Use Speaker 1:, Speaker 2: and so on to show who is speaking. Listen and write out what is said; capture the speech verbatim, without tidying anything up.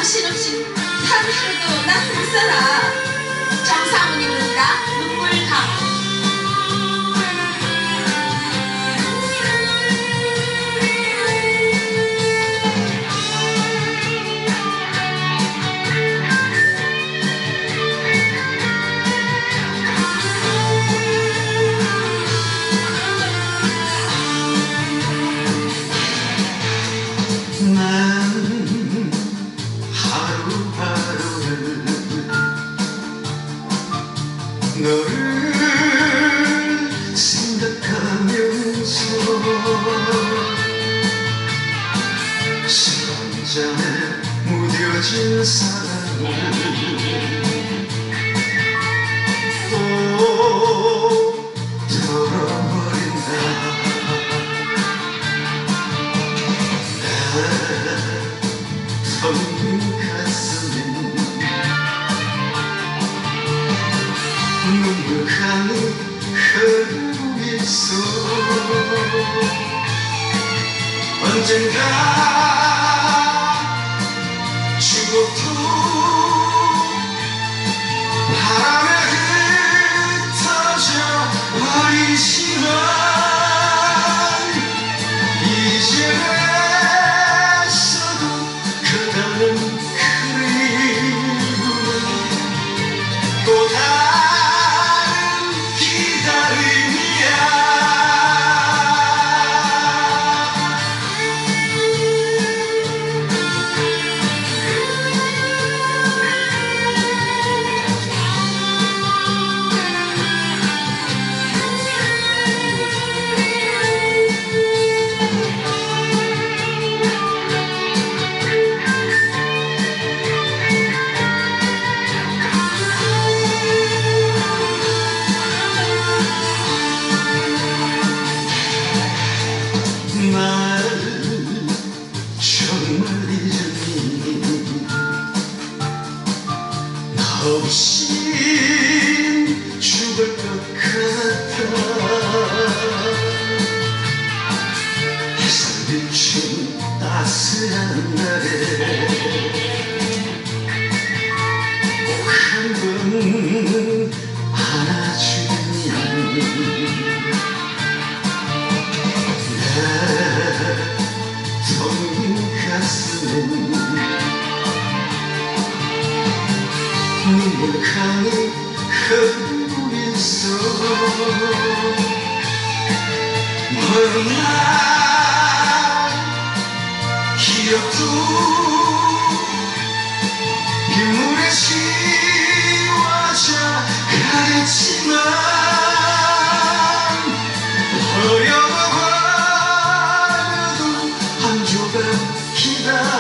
Speaker 1: 당신 없인 단 하루도 난 못 살아. 정상훈이 부른다. 눈물강.
Speaker 2: 너를 생각하면서 술한잔에 무뎌진 사랑을 또 털어버린다. 내 텅빈 가슴엔 눈물강이 흐르고 있어. 언젠가 추억도 바람에 흩어져 버리지만 이제서도 그대는 그리움은 또 다른 기다림이야. 날 정말 잊었니? 너 없인 죽을 것 같아. 햇살 비춘 따스한 날에 꼭 한 번 안아주겠니? 텅빈 가슴엔 눈물강이 흐르고 있어. 먼 날 기억도 빗물에 지워져 가겠지만 어려워 기다려.